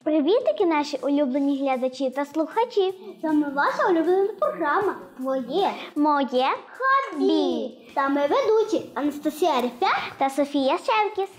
Привітики, наші улюблені глядачі та слухачі! Це ваша улюблена програма «Твоє, моє хобі». Та ми ведучі Анастасія Рефя та Софія Шевкіс.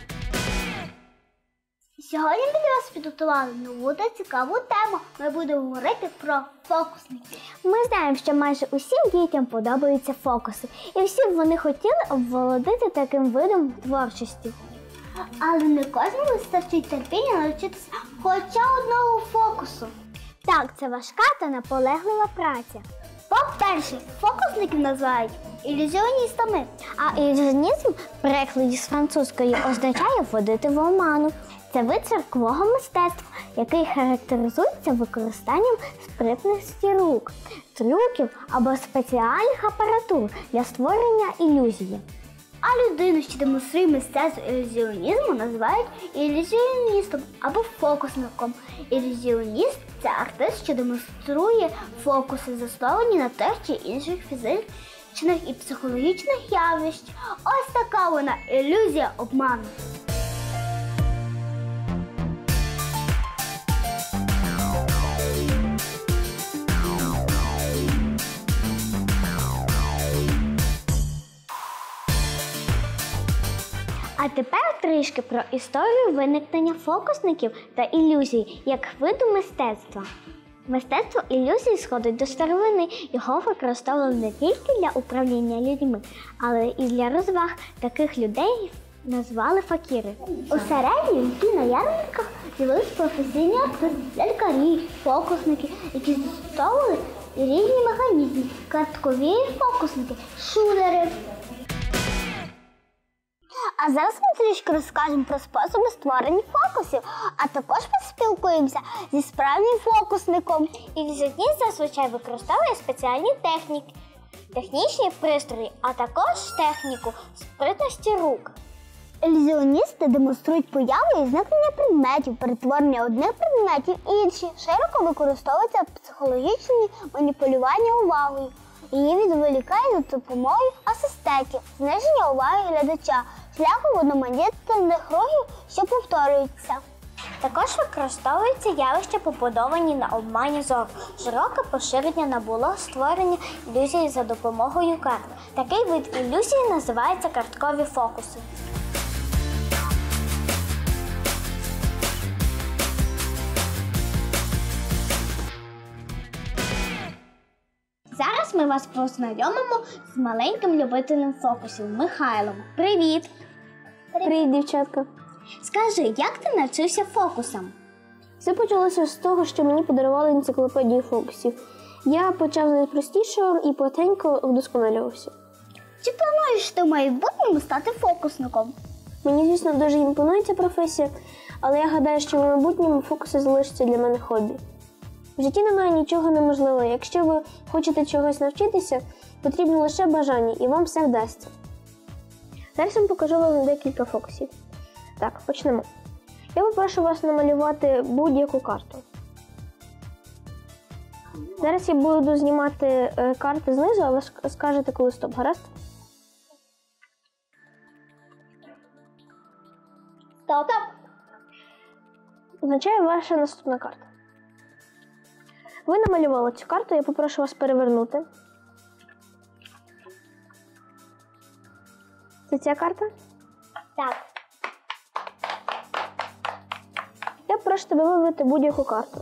Сьогодні ми для вас підготували нову та цікаву тему. Ми будемо говорити про фокусників. Ми знаємо, що майже усім дітям подобаються фокуси. І всі б вони хотіли обволодити таким видом творчості. Але не кожному вистачить терпіння навчитися хоча одного фокусу. Так, це важка та наполеглива праця. По-перше, фокусників називають ілюзіоністами. А ілюзіонізм в перекладі з французької означає вводити в оману. Це вид циркового мистецтва, який характеризується використанням спритності рук, трюків або спеціальних апаратур для створення ілюзії. А людину, що демонструє мистецтво ілюзіонізму, називають ілюзіоністом або фокусником. Ілюзіоніст – це артист, що демонструє фокуси, засновані на тих чи інших фізичних і психологічних явищ. Ось така вона ілюзія обману. А тепер трішки про історію виникнення фокусників та ілюзій як виду мистецтва. Мистецтво ілюзій сходить до старовини. Його використовували не тільки для управління людьми, але і для розваг. Таких людей назвали факіри. У середньому віки на ярмарках з'явились професійні артисти, лялькарі, фокусники, які застосовували різні механізми, карткові фокусники, шулери. А зараз ми трішки розкажемо про способи створення фокусів, а також поспілкуємося зі справжнім фокусником. Ілюзіоніст зазвичай використовує спеціальні техніки, технічні пристрої, а також техніку спритності рук. Ілюзіоністи демонструють появи і зникнення предметів, перетворення одних предметів в інші. Широко використовуються психологічні маніпулювання увагою. Її відволікають за допомогою асистентів, зниження уваги глядача, шляхом одноманітних рухів, що повторюються. Також використовуються явища, побудовані на обмані зору. Широке поширення набуло створення ілюзії за допомогою карт. Такий вид ілюзії називається карткові фокуси. Зараз ми вас познайомимо з маленьким любителем фокусів Михайлом. Привіт! Привіт, дівчатка. Скажи, як ти навчився фокусам? Все почалося з того, що мені подарували енциклопедію фокусів. Я почав з найпростішого і потихеньку вдосконалювався. Чи плануєш ти в майбутньому стати фокусником? Мені, звісно, дуже імпонує ця професія, але я гадаю, що в майбутньому фокуси залишаться для мене хобі. В житті немає нічого неможливого. Якщо ви хочете чогось навчитися, потрібно лише бажання, і вам все вдасться. Зараз я покажу вам декілька фокусів. Так, почнемо. Я попрошу вас намалювати будь-яку карту. Зараз я буду знімати карти знизу, а ви скажете, коли стоп, гаразд? Стоп! Означає ваша наступна карта. Ви намалювали цю карту, я попрошу вас перевернути. Це ця карта? Так. Я прошу тебе вибрати будь-яку карту.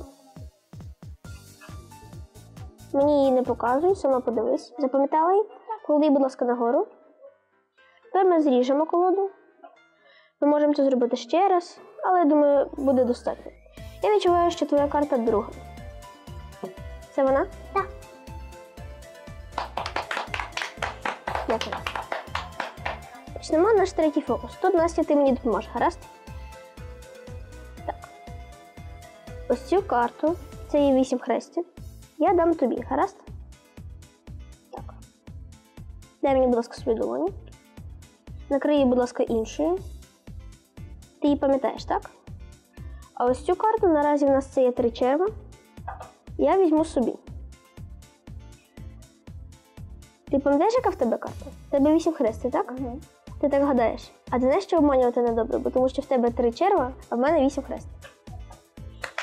Мені її не показуй, сама подивись. Запам'ятала її? Клади, будь ласка, нагору. Тепер ми зріжемо колоду. Ми можемо це зробити ще раз, але я думаю, буде достатньо. Я відчуваю, що твоя карта друга. Це вона? Так. Дякую. Почнемо наш третій фокус. Тут, Настя, ти мені допоможеш, гаразд? Так. Ось цю карту, це є 8 хрестів, я дам тобі, гаразд? Так. Дай мені, будь ласка, свою долоню. Накрий її, будь ласка, іншою. Ти її пам'ятаєш, так? А ось цю карту, наразі в нас це є 3 черва. Я візьму собі. Ти пам'ятаєш, яка в тебе карта? В тебе 8 хрестів, так? Угу. Ти так гадаєш. А ти знаєш, що обманювати недобре? Бо тому що в тебе 3 черва, а в мене 8 хрестів.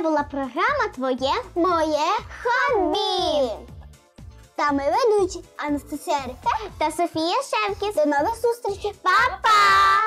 була програма «Твоє Моє хобі. Та ми ведучі Анастасія Рефе та Софія Шевкіс. До нових зустрічей. Па-па!